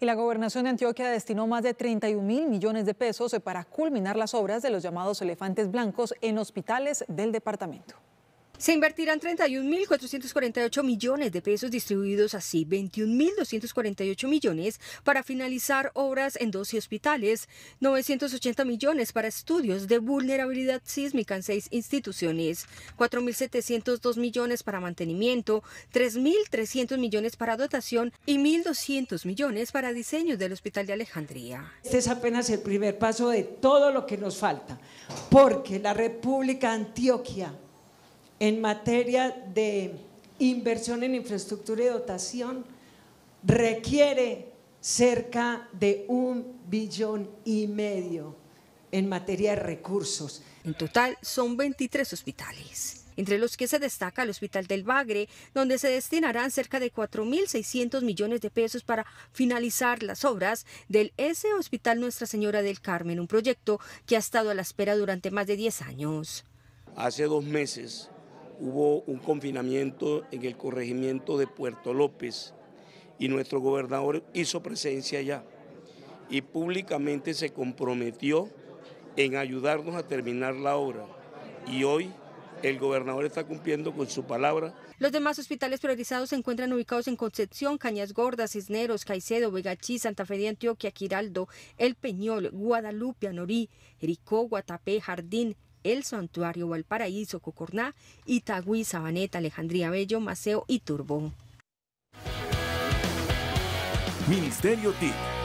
Y la Gobernación de Antioquia destinó más de 31.000 millones de pesos para culminar las obras de los llamados elefantes blancos en hospitales del departamento. Se invertirán 31.448 millones de pesos distribuidos así, 21.248 millones para finalizar obras en 12 hospitales, 980 millones para estudios de vulnerabilidad sísmica en 6 instituciones, 4.702 millones para mantenimiento, 3.300 millones para dotación y 1.200 millones para diseño del Hospital de Alejandría. Este es apenas el primer paso de todo lo que nos falta, porque la República de Antioquia, en materia de inversión en infraestructura y dotación, requiere cerca de 1,5 billones en materia de recursos. En total son 23 hospitales, entre los que se destaca el Hospital del Bagre, donde se destinarán cerca de 4.600 millones de pesos para finalizar las obras del Hospital Nuestra Señora del Carmen, un proyecto que ha estado a la espera durante más de 10 años. Hace 2 meses hubo un confinamiento en el corregimiento de Puerto López y nuestro gobernador hizo presencia allá y públicamente se comprometió en ayudarnos a terminar la obra, y hoy el gobernador está cumpliendo con su palabra. Los demás hospitales priorizados se encuentran ubicados en Concepción, Cañas Gordas, Cisneros, Caicedo, Vegachí, Santa Fe de Antioquia, Giraldo, El Peñol, Guadalupe, Anorí, Jericó, Guatapé, Jardín, El Santuario, Valparaíso, Cocorná, Itagüí, Sabaneta, Alejandría Bello, Maceo y Turbo. Ministerio TIC.